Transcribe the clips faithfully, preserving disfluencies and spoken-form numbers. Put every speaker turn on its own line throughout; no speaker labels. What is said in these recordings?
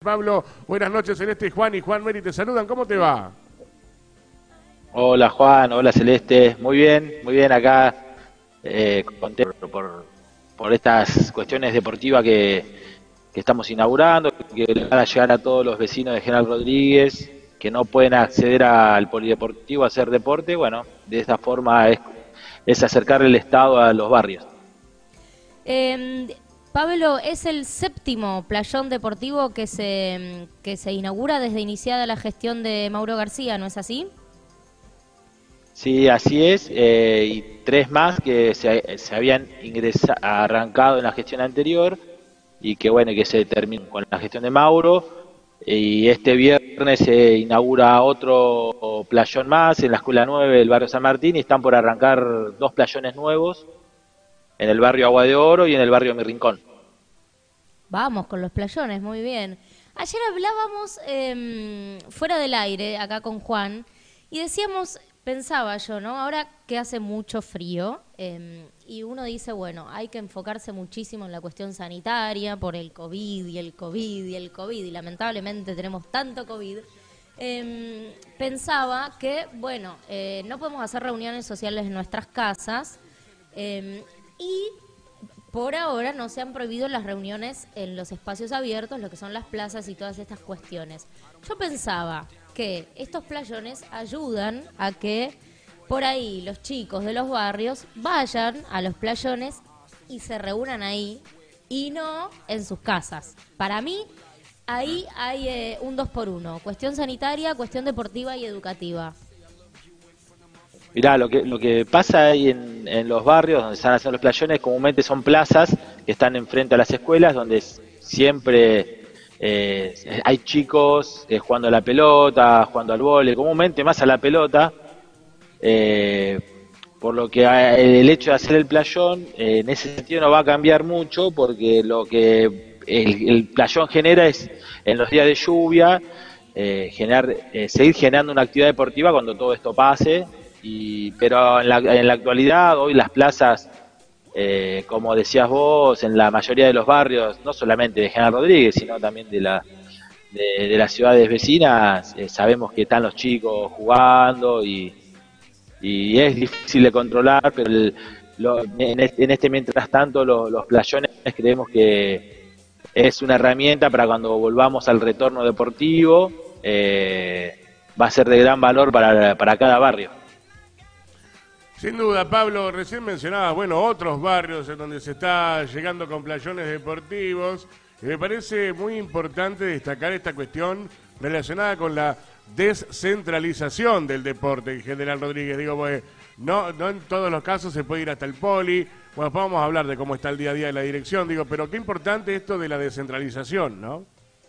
Pablo, buenas noches, Celeste y Juan y Juan Meri te saludan, ¿cómo te va?
Hola Juan, hola Celeste, muy bien, muy bien acá, eh, contento por, por estas cuestiones deportivas que, que estamos inaugurando, que le van a llegar a todos los vecinos de General Rodríguez, que no pueden acceder al polideportivo a hacer deporte. Bueno, de esta forma es, es acercar el Estado a los barrios.
Eh, Pablo, es el séptimo playón deportivo que se, que se inaugura desde iniciada la gestión de Mauro García, ¿no es así?
Sí, así es, eh, y tres más que se, se habían ingresado, arrancado en la gestión anterior y que bueno, que se terminó con la gestión de Mauro. Y este viernes se inaugura otro playón más en la Escuela nueve del barrio San Martín y están por arrancar dos playones nuevos en el barrio Agua de Oro y en el barrio Mi Rincón.
Vamos con los playones, muy bien. Ayer hablábamos eh, fuera del aire, acá con Juan, y decíamos, pensaba yo, ¿no? Ahora que hace mucho frío, eh, y uno dice, bueno, hay que enfocarse muchísimo en la cuestión sanitaria por el COVID y el COVID y el COVID, y lamentablemente tenemos tanto COVID. Eh, pensaba que, bueno, eh, no podemos hacer reuniones sociales en nuestras casas, eh, y por ahora no se han prohibido las reuniones en los espacios abiertos, lo que son las plazas y todas estas cuestiones. Yo pensaba que estos playones ayudan a que por ahí los chicos de los barrios vayan a los playones y se reúnan ahí y no en sus casas. Para mí, ahí hay eh, un dos por uno, cuestión sanitaria, cuestión deportiva y educativa.
Mirá, lo que, lo que pasa ahí en, en los barrios donde están haciendo los playones, comúnmente son plazas que están enfrente a las escuelas, donde siempre eh, hay chicos eh, jugando a la pelota, jugando al vóley, comúnmente más a la pelota, eh, por lo que el hecho de hacer el playón, eh, en ese sentido no va a cambiar mucho, porque lo que el, el playón genera es, en los días de lluvia, eh, generar, eh, seguir generando una actividad deportiva cuando todo esto pase. Y, pero en la, en la actualidad, hoy las plazas, eh, como decías vos, en la mayoría de los barrios, no solamente de General Rodríguez, sino también de, la, de, de las ciudades vecinas, eh, sabemos que están los chicos jugando y, y es difícil de controlar, pero el, lo, en, este, en este mientras tanto lo, los playones creemos que es una herramienta para cuando volvamos al retorno deportivo, eh, va a ser de gran valor para, para cada barrio.
Sin duda, Pablo, recién mencionabas, bueno, otros barrios en donde se está llegando con playones deportivos. Y me parece muy importante destacar esta cuestión relacionada con la descentralización del deporte en General Rodríguez. Digo, pues, no, no en todos los casos se puede ir hasta el poli. Bueno, vamos a hablar de cómo está el día a día de la dirección. Digo, pero qué importante esto de la descentralización, ¿no?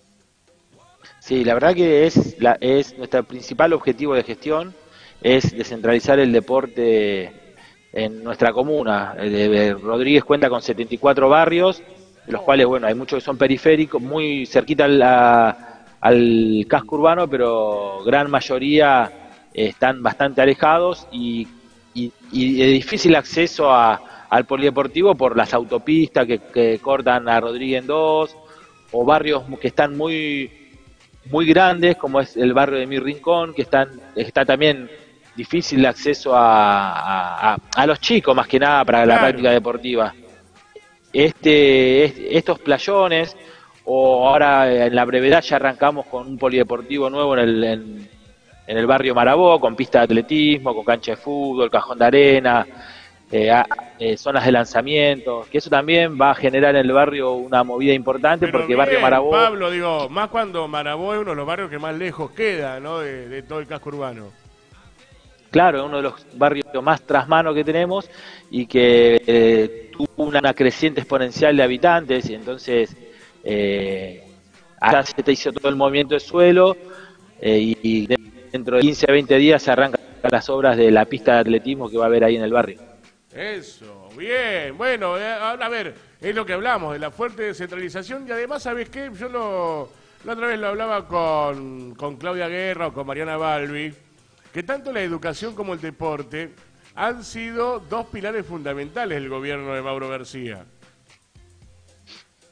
Sí, la verdad que es, la, es nuestro principal objetivo de gestión, es descentralizar el deporte en nuestra comuna. Eh, Rodríguez cuenta con setenta y cuatro barrios, de los cuales, bueno, hay muchos que son periféricos, muy cerquita al, a, al casco urbano, pero gran mayoría están bastante alejados y, y, y de difícil acceso a, al polideportivo por las autopistas que, que cortan a Rodríguez en dos, o barrios que están muy muy grandes, como es el barrio de Mi Rincón, que están, está también difícil de acceso a, a, a los chicos, más que nada, para la
Claro.
práctica deportiva. Este, est- estos playones, o ahora en la brevedad ya arrancamos con un polideportivo nuevo en el, en, en el barrio Marabó, con pista de atletismo, con cancha de fútbol, cajón de arena, eh, a- eh, zonas de lanzamiento, que eso también va a generar en el barrio una movida importante,
Pero
porque barrio
bien,
Marabó,
Pablo, digo, más cuando Marabó es uno de los barrios que más lejos queda, ¿no? De, de todo el casco urbano.
claro, es uno de los barrios más trasmano que tenemos y que eh, tuvo una creciente exponencial de habitantes, y entonces eh, acá se te hizo todo el movimiento de suelo, eh, y, y dentro de quince a veinte días se arrancan las obras de la pista de atletismo que va a haber ahí en el barrio.
Eso, bien. Bueno, eh, ahora a ver, es lo que hablamos, de la fuerte descentralización y además, ¿sabes qué? Yo lo, la otra vez lo hablaba con, con Claudia Guerra o con Mariana Balbi, que tanto la educación como el deporte han sido dos pilares fundamentales del gobierno de Mauro García.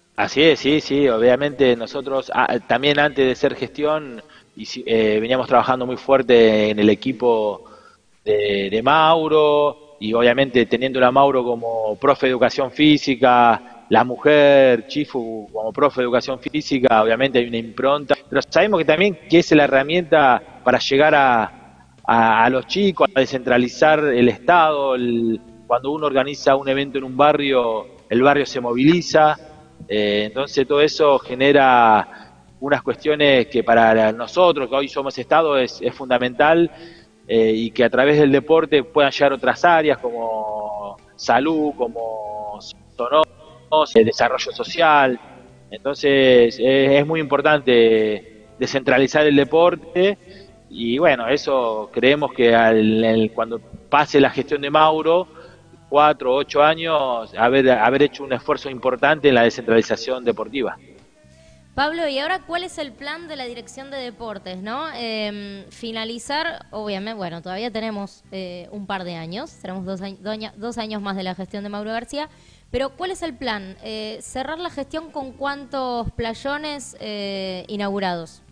Así es, sí, sí, obviamente nosotros ah, también antes de ser gestión y si- eh, veníamos trabajando muy fuerte en el equipo de, de Mauro y obviamente teniéndola a Mauro como profe de educación física, la mujer, Chifu como profe de educación física, obviamente hay una impronta, pero sabemos que también que es la herramienta para llegar a, a, a los chicos, a descentralizar el Estado, el- cuando uno organiza un evento en un barrio, el barrio se moviliza, eh, entonces todo eso genera unas cuestiones que para nosotros, que hoy somos Estado, es, es fundamental, eh, y que a través del deporte puedan llegar otras áreas como salud, como sonos, eh, desarrollo social. Entonces eh, es muy importante descentralizar el deporte y bueno, eso creemos que al, el- cuando pase la gestión de Mauro, cuatro o ocho años, haber, haber hecho un esfuerzo importante en la descentralización deportiva.
Pablo, ¿y ahora cuál es el plan de la Dirección de Deportes, no? Eh, finalizar, obviamente, bueno, todavía tenemos eh, un par de años, tenemos dos, años, dos años más de la gestión de Mauro García, pero ¿cuál es el plan? Eh, ¿cerrar la gestión con cuántos playones eh, inaugurados?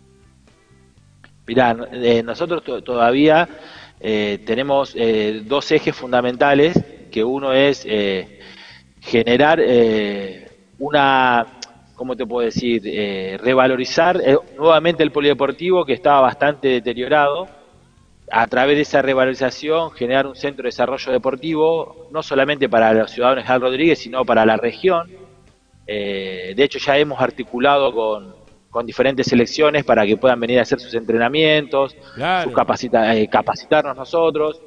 Mirá, eh, nosotros to- todavía eh, tenemos eh, dos ejes fundamentales, que uno es eh, generar eh, una, ¿cómo te puedo decir? Eh, revalorizar eh, nuevamente el polideportivo que estaba bastante deteriorado. A través de esa revalorización, generar un centro de desarrollo deportivo, no solamente para los ciudadanos de General Rodríguez, sino para la región. Eh, de hecho, ya hemos articulado con, con diferentes selecciones para que puedan venir a hacer sus entrenamientos, sus
Claro.
capacita eh, capacitarnos nosotros.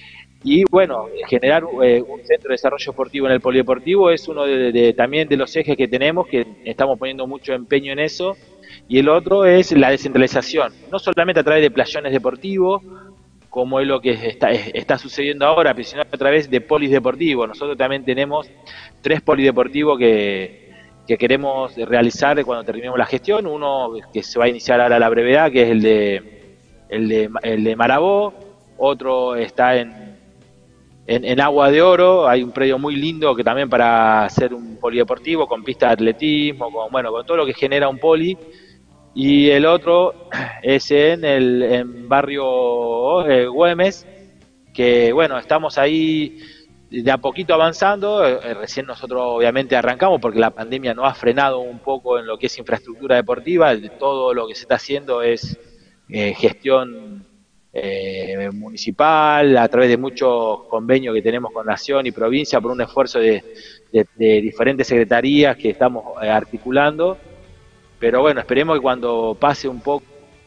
Y bueno, generar eh, un centro de desarrollo deportivo en el polideportivo es uno de, de, también de los ejes que tenemos, que estamos poniendo mucho empeño en eso. Y el otro es la descentralización, no solamente a través de playones deportivos, como es lo que está, está sucediendo ahora, sino a través de polis deportivos. Nosotros también tenemos tres polideportivos que, que queremos realizar cuando terminemos la gestión. Uno que se va a iniciar ahora a la brevedad, que es el de, el de, el de Marabó. Otro está en, en, en Agua de Oro. Hay un predio muy lindo que también para hacer un polideportivo con pista de atletismo, con, bueno, con todo lo que genera un poli. Y el otro es en el en barrio eh, Güemes, que bueno, estamos ahí de a poquito avanzando. Eh, recién nosotros obviamente arrancamos porque la pandemia nos ha frenado un poco en lo que es infraestructura deportiva. Todo lo que se está haciendo es eh, gestión eh, municipal, a través de muchos convenios que tenemos con Nación y provincia, por un esfuerzo de, de, de diferentes secretarías que estamos eh, articulando. Pero bueno, esperemos que cuando pase un poco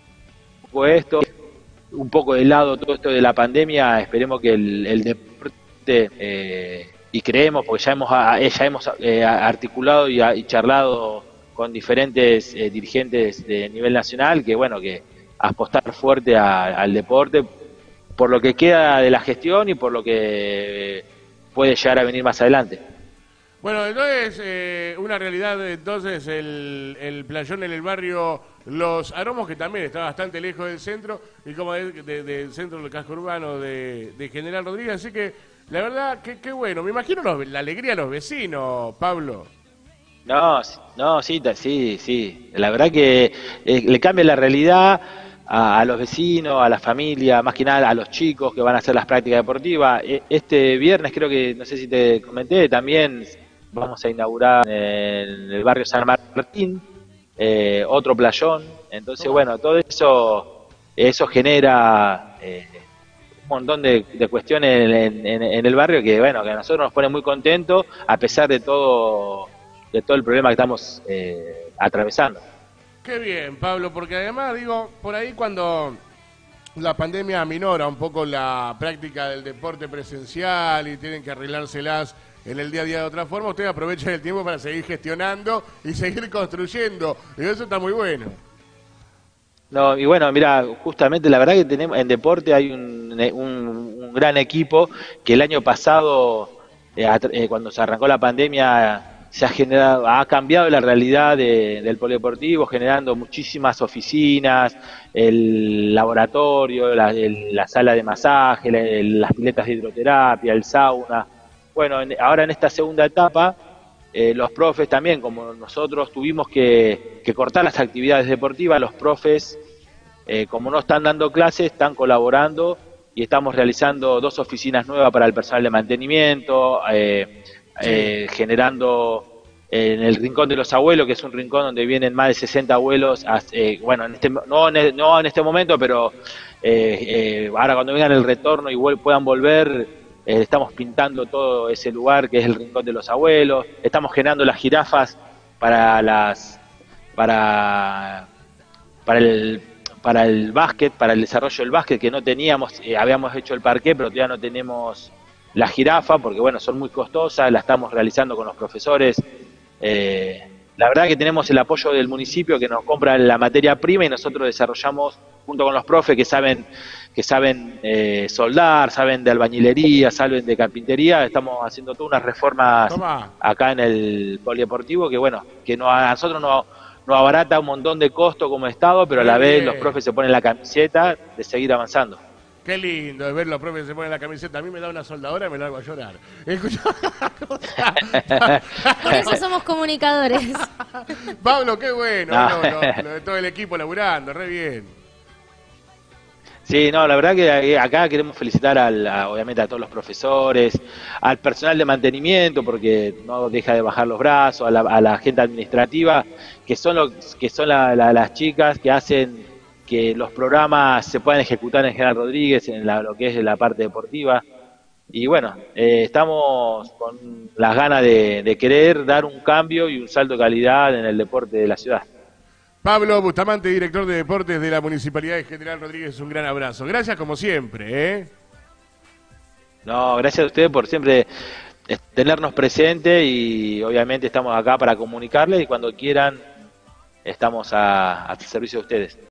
esto, un poco de lado todo esto de la pandemia, esperemos que el, el deporte, eh, y creemos, porque ya hemos, ya hemos eh, articulado y, y, charlado con diferentes eh, dirigentes de nivel nacional, que bueno, que apostar fuerte a, al deporte, por lo que queda de la gestión y por lo que puede llegar a venir más adelante.
Bueno, entonces, eh, una realidad, entonces, el, el playón en el barrio Los Aromos, que también está bastante lejos del centro, y como de, de, del centro del casco urbano de, de General Rodríguez, así que, la verdad, qué que bueno, me imagino los, la alegría de los vecinos, Pablo.
No, no, sí, sí, sí, la verdad que eh, le cambia la realidad a, a los vecinos, a la familia, más que nada a los chicos que van a hacer las prácticas deportivas. Este viernes creo que, no sé si te comenté, también vamos a inaugurar en el barrio San Martín eh, otro playón. Entonces, bueno, todo eso eso genera eh, un montón de, de cuestiones en, en, en el barrio que, bueno, que a nosotros nos pone muy contentos a pesar de todo de todo el problema que estamos eh, atravesando.
Qué bien, Pablo, porque además, digo, por ahí cuando la pandemia aminora un poco la práctica del deporte presencial y tienen que arreglárselas en el día a día de otra forma, ustedes aprovechan el tiempo para seguir gestionando y seguir construyendo. Y eso está muy bueno.
No, y bueno, mira, justamente la verdad que tenemos en deporte hay un, un, un gran equipo que el año pasado, eh, eh, cuando se arrancó la pandemia, se ha generado, ha cambiado la realidad de, del polideportivo, generando muchísimas oficinas, el laboratorio, la, el, la sala de masaje, la, el, las piletas de hidroterapia, el sauna. Bueno, en, ahora en esta segunda etapa eh, los profes también, como nosotros tuvimos que, que cortar las actividades deportivas, los profes, eh, como no están dando clases, están colaborando y estamos realizando dos oficinas nuevas para el personal de mantenimiento, eh, eh, generando en el Rincón de los Abuelos, que es un rincón donde vienen más de sesenta abuelos, a, eh, bueno, en este, no, en, no en este momento, pero eh, eh, ahora cuando vengan el retorno y vuel, puedan volver, eh, estamos pintando todo ese lugar que es el Rincón de los Abuelos, estamos generando las jirafas para las para para el para el básquet, para el desarrollo del básquet, que no teníamos, eh, habíamos hecho el parqué, pero todavía no tenemos la jirafa, porque bueno, son muy costosas, la estamos realizando con los profesores. Eh, la verdad que tenemos el apoyo del municipio que nos compra la materia prima y nosotros desarrollamos junto con los profes que saben que saben eh, soldar, saben de albañilería, saben de carpintería, estamos haciendo todas unas reformas Toma. acá en el polideportivo que bueno, que no, a nosotros no nos abarata un montón de costo como Estado, pero a la vez los profes se ponen la camiseta de seguir avanzando.
Qué lindo es ver los profes que se ponen la camiseta. A mí me da una soldadora y me largo a llorar.
Por eso somos comunicadores.
Pablo, qué bueno. No. Lo, lo, lo de todo el equipo laburando, re bien.
Sí, no, la verdad que acá queremos felicitar al, a, obviamente a todos los profesores, al personal de mantenimiento, porque no deja de bajar los brazos, a la, a la gente administrativa, que son, lo, que son la, la, las chicas que hacen que los programas se puedan ejecutar en General Rodríguez, en la, lo que es la parte deportiva. Y bueno, eh, estamos con las ganas de, de querer dar un cambio y un salto de calidad en el deporte de la ciudad.
Pablo Bustamante, director de deportes de la Municipalidad de General Rodríguez, un gran abrazo. Gracias como siempre, ¿eh?
No, gracias a ustedes por siempre tenernos presente y obviamente estamos acá para comunicarles y cuando quieran estamos a, a servicio de ustedes.